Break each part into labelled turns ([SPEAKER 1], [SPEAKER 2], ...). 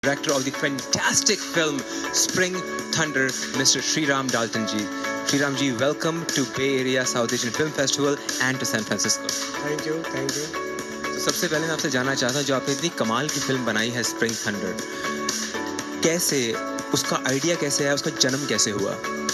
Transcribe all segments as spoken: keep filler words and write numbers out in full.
[SPEAKER 1] director of the fantastic film Spring Thunder, Mister Sriram Dalton ji. Sriram ji, welcome to Bay Area South Asian Film Festival and to San Francisco.
[SPEAKER 2] Thank you, thank you.
[SPEAKER 1] तो सबसे पहले मैं आपसे जानना चाहता हूँ, जो आपने इतनी कमाल की फिल्म बनाई है स्प्रिंग थंडर, कैसे, उसका आइडिया कैसे है, उसका जन्म कैसे हुआ?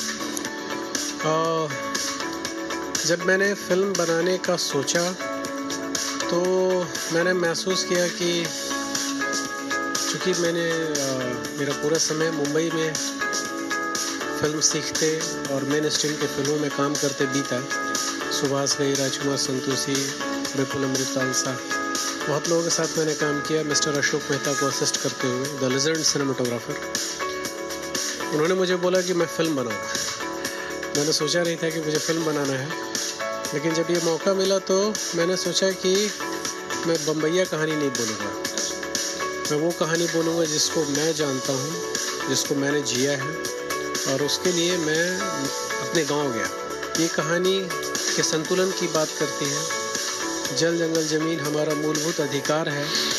[SPEAKER 2] uh, जब मैंने फिल्म बनाने का सोचा तो मैंने महसूस किया कि चूँकि मैंने uh, मेरा पूरा समय मुंबई में फिल्म सीखते और मेन स्ट्रीम के फिल्मों में काम करते बीता, सुभाष घई, राजकुमार संतोषी, विपुल अमृतलाल, बहुत लोगों के साथ मैंने काम किया, मिस्टर अशोक मेहता को असिस्ट करते हुए, द लेजेंड सिनेमाटोग्राफर। उन्होंने मुझे बोला कि मैं फ़िल्म बनाऊँ। मैंने सोचा नहीं था कि मुझे फ़िल्म बनाना है, लेकिन जब ये मौका मिला तो मैंने सोचा कि मैं बम्बैया कहानी नहीं बोलूँगा, मैं वो कहानी बोलूँगा जिसको मैं जानता हूँ, जिसको मैंने जिया है, और उसके लिए मैं अपने गांव गया। ये कहानी के संतुलन की बात करती है। जल, जंगल, ज़मीन हमारा मूलभूत अधिकार है।